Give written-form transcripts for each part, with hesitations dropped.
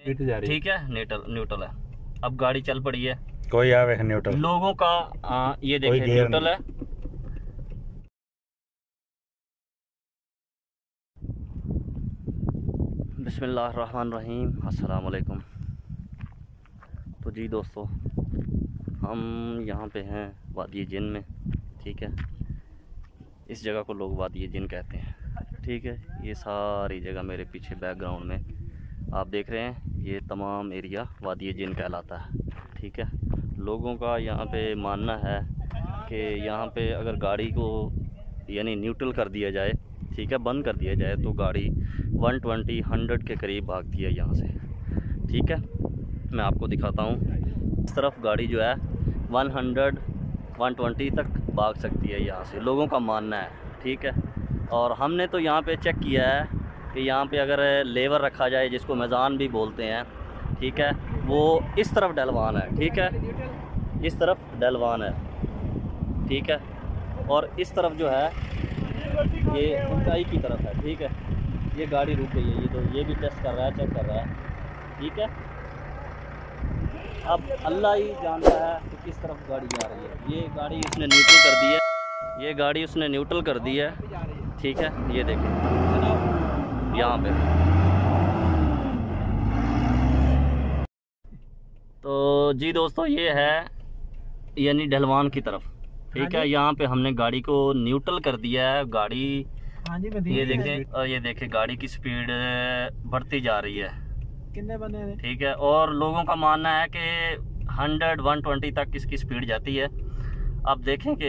ठीक है, न्यूट्रल है। अब गाड़ी चल पड़ी है, कोई आवे न्यूट्रल लोगों का ये देखिए न्यूट्रल है। बिस्मिल्लाहिर्रहमानिर्रहीम, अस्सलाम वालेकुम। तो जी दोस्तों, हम यहाँ पे हैं वादी जिन में, ठीक है। इस जगह को लोग वादी जिन कहते हैं, ठीक है। ये सारी जगह मेरे पीछे बैकग्राउंड में आप देख रहे हैं, ये तमाम एरिया वादी जिन कहलाता है, ठीक है। लोगों का यहाँ पे मानना है कि यहाँ पे अगर गाड़ी को यानी न्यूट्रल कर दिया जाए, ठीक है, बंद कर दिया जाए, तो गाड़ी 120-100 के करीब भागती है यहाँ से, ठीक है। मैं आपको दिखाता हूँ, इस तरफ गाड़ी जो है 100-120 तक भाग सकती है यहाँ से, लोगों का मानना है, ठीक है। और हमने तो यहाँ पे चेक किया है कि यहाँ पे अगर लेवर रखा जाए, जिसको मैज़ान भी बोलते हैं, ठीक है, वो इस तरफ डलवान है, ठीक है, इस तरफ डलवान है, ठीक है। और इस तरफ जो है ये ऊंचाई की तरफ है, ठीक है। ये गाड़ी रुक गई है, ये तो ये भी टेस्ट कर रहा है, चेक कर रहा है, ठीक है। अब अल्लाह ही जानता है कि किस तरफ गाड़ी जा रही है। ये गाड़ी उसने न्यूट्रल कर दी है, ये गाड़ी उसने न्यूट्रल कर दी है, ठीक है। ये देखें यहाँ पे, तो जी दोस्तों, ये है यानी ढलवान की तरफ, ठीक है। यहाँ पे हमने गाड़ी को न्यूट्रल कर दिया है। गाड़ी ये देखें गाड़ी की स्पीड बढ़ती जा रही है, कितने बने हैं, ठीक है। और लोगों का मानना है कि 100-120 तक इसकी स्पीड जाती है। अब देखें कि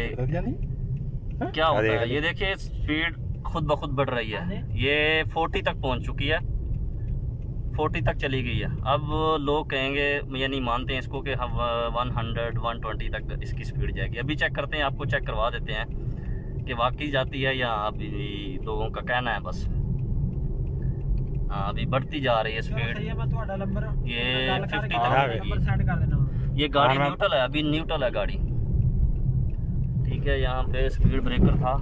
क्या होता है। ये देखिए स्पीड खुद ब खुद बढ़ रही है, ये 40 तक पहुंच चुकी है, 40 तक चली गई है। अब लोग कहेंगे, यानी मानते हैं इसको कि हम 100-120 तक इसकी स्पीड जाएगी। अभी चेक करते हैं, आपको चेक करवा देते हैं कि वाकई जाती है या अभी लोगों का कहना है बस। हाँ, अभी बढ़ती जा रही है स्पीड, ये 50 तक जाएगी। ये गाड़ी न्यूट्रल है, अभी न्यूट्रल है गाड़ी, ठीक है। यहाँ पे स्पीड ब्रेकर था,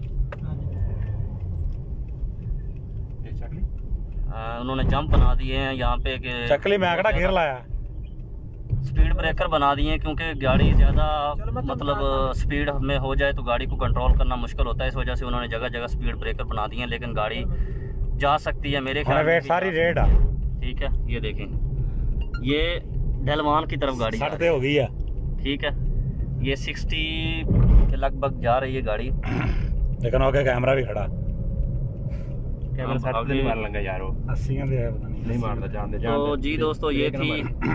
उन्होंने जंप बना दिए हैं यहाँ पे कि चकली में आंकड़ा घेर लाया, स्पीड ब्रेकर बना दिए हैं, क्योंकि गाड़ी ज़्यादा मतलब स्पीड में हो जाए तो गाड़ी को कंट्रोल करना मुश्किल होता है। इस वजह से उन्होंने जगह जगह स्पीड ब्रेकर बना दिए हैं, लेकिन गाड़ी जा सकती है मेरे ख्याल में सारी रेड है, ठीक है। ये देखें, ये ढलवान की तरफ गाड़ी हो गई है, ठीक है। ये 60 के लगभग जा रही है गाड़ी, लेकिन ओके कैमरा भी खड़ा, कैमरा नहीं मार लगा यार, वो 80 नहीं मारता जानते। तो जी दोस्तों, ये थी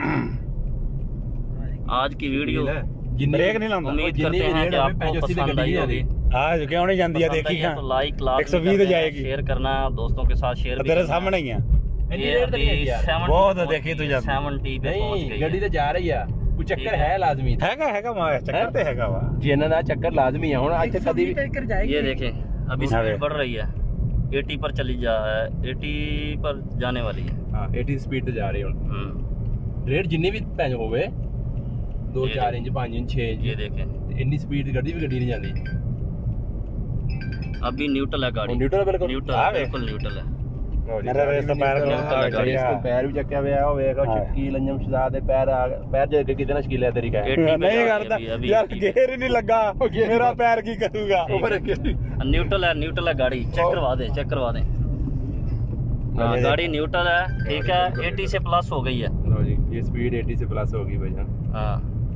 आज की वीडियो। ब्रेक नहीं लाऊंगा, उम्मीद करते हैं कि आपको पसंद आई होगी। आज क्यों नहीं जानती है, देखी है तो लाइक 120 जाएगी, शेयर करना दोस्तों के साथ, शेयर तेरे सामने ही है। बहुत देखी तू जब 70 पे पहुंच गई, ਗੱਡੀ ਤੇ ਜਾ ਰਹੀ ਆ, ਕੋਈ ਚੱਕਰ ਹੈ ਲਾਜ਼ਮੀ, ਹੈਗਾ ਮਾਇਆ ਚੱਕਰ ਤੇ ਹੈਗਾ ਵਾ, ਜਿਹਨਾਂ ਦਾ ਚੱਕਰ ਲਾਜ਼ਮੀ ਆ। ਹੁਣ ਅੱਜ ਕਦੀ ਵੀ ये देखें अभी स्पीड बढ़ रही है, 80 पर चली जा है, 80 पर जाने वाली है। ਹਾਂ 80 ਸਪੀਡ ਤੇ ਜਾ ਰਹੀ ਹੁਣ। ਰੇਟ ਜਿੰਨੀ ਵੀ ਭੈਣ ਹੋਵੇ 2-4 ਇੰਚ 5 ਇੰਚ 6 ਇੰਚ, ये देखें ਇੰਨੀ ਸਪੀਡ ਦੀ ਗੱਡੀ ਨਹੀਂ ਜਾਂਦੀ। अभी न्यूट्रल है गाड़ी, न्यूट्रल बिल्कुल न्यूट्रल है। मेरा रेस तो पैर पैर भी ਚੱਕਿਆ ਹੋਇਆ ਹੋਵੇਗਾ, ਸ਼ਕੀਲ ਅੰਜਮ ਸ਼ਹਜ਼ਾਦ ਦੇ ਪੈਰ ਜੇ ਅੱਗੇ ਕਿਤੇ ਨਾ ਸ਼ਕੀਲ ਹੈ ਤੇਰੀ ਕਹੇ नहीं करता यार, गेयर ही नहीं लगा, मेरा पैर की करूंगा। न्यूट्रल है गाड़ी, चेक करवा दे। गाड़ी न्यूट्रल है, ठीक है। 80 से प्लस हो गई है, ये स्पीड 80 से प्लस होगी भाईजान। हाँ,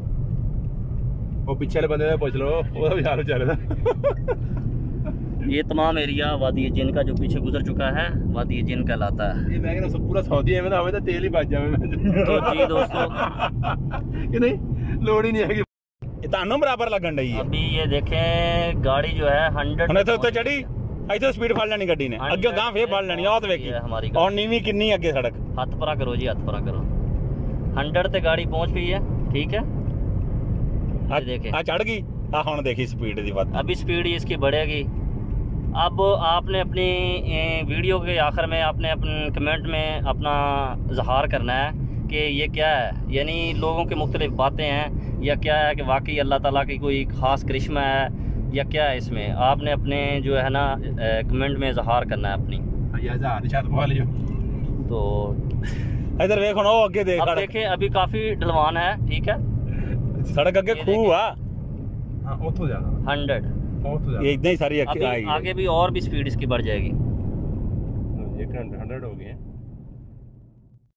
वो पीछे वाले बंदे पूछ लो, वो भी हाल चलेगा। ये तमाम एरिया वादी जिन का जो पीछे गुजर चुका है, वादी जिन कहलाता है। ये मैं सब पूरा सऊदी है, हमें तो तेल ही बच जावे। तो जी दोस्तों, कि नहीं लोड ही नहीं है कि तानों बराबर लगन रही है। अभी ये देखें गाड़ी जो है 100 तो चढ़ी, इतने स्पीड फड़ लेनी गड्डी ने, अगे गां फिर फड़ लेनी, आ तो वेखी हमारी और नीवी कितनी अगे सड़क। हथ परा करो जी, हथ परा करो। 100 ते गाड़ी पहुंच गई है, ठीक है। देखें आ चढ़ गई, आ हुन देखी स्पीड दी बात, अभी स्पीड इसकी बढ़ेगी। अब आपने अपनी वीडियो के आखिर में आपने अपने कमेंट में अपना इजहार करना है कि ये क्या है, यानी लोगों की मुख्तलिफ बातें हैं या क्या है, कि वाकई अल्लाह ताला की कोई ख़ास करिश्मा है या क्या है इसमें। आपने अपने जो है ना कमेंट में इजहार करना है अपनी। तो इधर देख ना, वो आगे देख। अब देखें अभी काफी ढलवान है, ठीक है, सड़क अगे खूह आ। हां उतो जाना 100। ये इतना ही सारी अभी आगे भी और भी स्पीड इसकी बढ़ जाएगी। 100 हो गए।